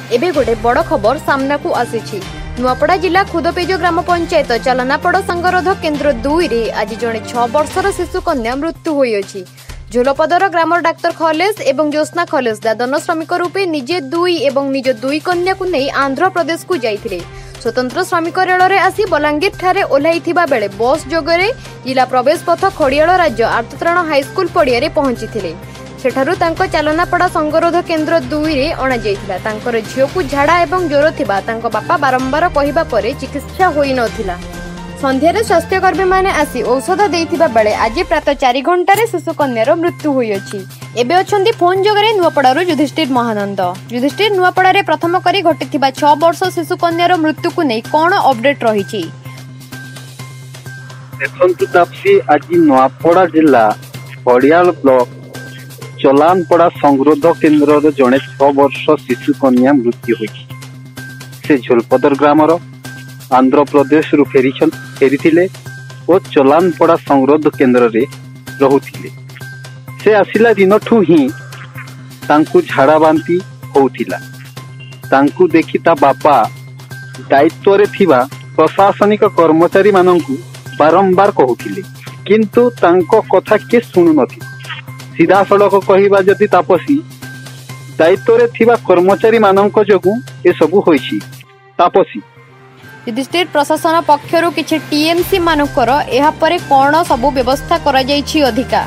एबे गोटे बड़ खबर सामना को आसी। नुआपड़ा जिला खुदपेज ग्राम पंचायत चालनापड़ संगरोध केन्द्र 2 रे आज जड़े 6 वर्षर शिशु कन्या मृत्यु होई। झोलपदर ग्राम डाक्तर खलेस एवं ज्योत्ना खलेस दादन श्रमिक रूपे निजे 2 एवं निज 2 कन्या को नहीं आंध्र प्रदेश को जाइथिले। स्वतंत्र श्रमिक रेल रे आसी बलांगीर ठारे ओह्लाइथिबा बेले बस जोगरे जिला प्रवेश पथ खड़ियाल राज्य आर्तत्राण हाईस्कूल पड़िया पहुंची थे। सेठारु तांको चालनापड़ा संगरोध केन्द्र 2 रे अणा जाइथिला। तांकर झियो को झाड़ा एवं ज्वर थिबा तांको बापा बारंबार कहिबा परे चिकित्सा होई नथिला। संध्यारे स्वास्थ्यकर्मी माने आसी औषध देइथिबा बेले आज प्रातः 4 घंटारे शिशु कन्यार मृत्यु होई अछि। एबे अछंती फोन जोगरे नुआपड़ारु युधिष्ठिर महानंद। युधिष्ठिर नुआपड़ा रे प्रथम करी घटिथिबा 6 वर्ष शिशु कन्यार मृत्यु को नै कोन अपडेट रहिछि? देखंतु तापसी आज नुआपड़ा जिला खड़ियाल ब्लॉक चलानपड़ा संगरोध केन्द्र जड़े 6 वर्ष शिशु कन्या मृत्यु होई। से झोलपदर ग्रामर आंध्र प्रदेश रु फेरी और चलानपड़ा संगरोध केन्द्र रे रहुथिले। से आसिला दिन ठू ही तांकु झाड़ा बांती होउथिला। तांकु देखि ता बापा दायित्व रे थिबा प्रशासनिक कर्मचारी मानंकु बारंबार कहउथिले, किंतु तांको कथा के सुनु नथि। सीधा सड़क कहवा जदि तापसी दायित्व रे थिबा कर्मचारी मानंक जोगु ए सबु होइछि। तापसी युधिष्ठिर प्रशासन पक्षरु किछि टीएमसी मानकर एहा परे कोन सबु व्यवस्था करा जाइछि अधिका?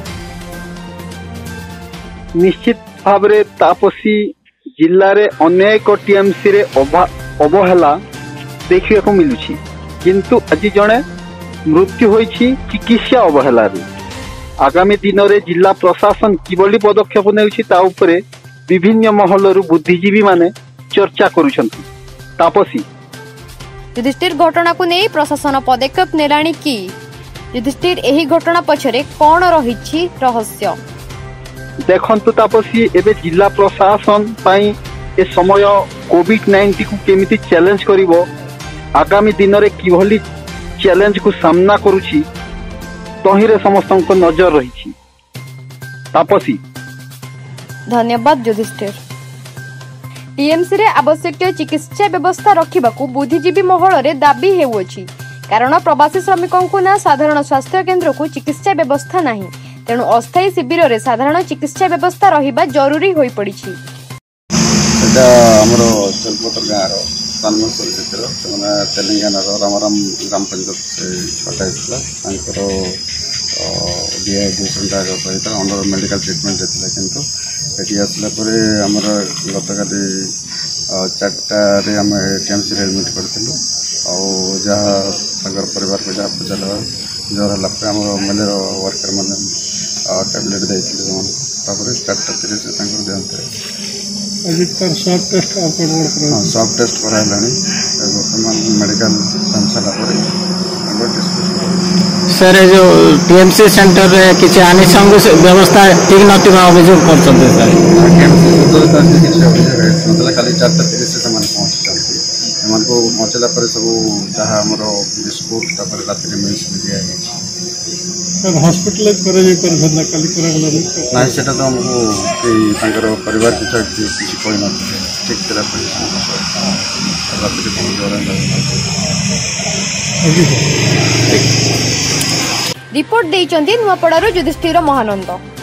निश्चित भाव रे तापसी जिल्ला रे अनेक टीएमसी रे अवहेला देखिया को मिलुछि, किंतु आज जणे मृत्यु होइछि चिकित्सा अवहेला रे। आगामी दिन में जिला प्रशासन किभली पदक्षेप नेउछि ता उपरे विभिन्न महलरु बुद्धिजीवी माने चर्चा करूछंती। तापसी युधिष्ठिर घटना को नहीं प्रशासन पदक्षेप नेलाणी कि? युधिष्ठिर एही घटना पछरे कोन रहिछि रहस्य? देखंतु तापसी एबे जिला प्रशासन पई ए समय कोविड-19 को केमिति चैलेंज करिवो, आगामी दिन में किभली चैलेंज को सामना करूछि तहिरे समस्त नजर रही। तापसी धन्यवाद युधिष्ठिर। टीएमसी रे आवश्यक चिकित्सा व्यवस्था रखिबाकू बुद्धिजीवी महल रे दाबी हेउछि, कारण प्रवासी श्रमिकों को ना साधारण स्वास्थ्य केन्द्र को चिकित्सा व्यवस्था नहीं। तेणु अस्थायी शिविर रे साधारण चिकित्सा व्यवस्था रहिबा जरूरी होई पड़िछि। एटा हमरो चलपतर गाँव तानमसर क्षेत्र से तेलंगाना रामराम ग्राम पंचायत छटा होता डिहाइड्रेशन सहित अंडर मेडिकल ट्रिटमेंट होता, किंतु ये आसला आमर गतकाली 4टारे आम टीएमसी एडमिट करूँ। जहाँ परिवार को जहाँ पचार ज्वर है आम मेलेर वर्कर मैंने टैबलेट देते 4:30 देहंत सब टेस्ट कराला बर्तमान मेडिकल सर जो टीएमसी सेंटर रे किसी आनुषंग व्यवस्था ठीक नथिबा अभियोग करछन्ते सर। टीएमसी मतलब खाली 4:30 से पहुँचते को पहुँचला सब जहाँ आम बिस्कुट रात मेडिसिन दिया हॉस्पिटलाइज ना सेटा तो हमको परिवार किसी कोई न ठीक रिपोर्ट देइचंदी नुआपड़ारु युधिष्ठिर महानंद।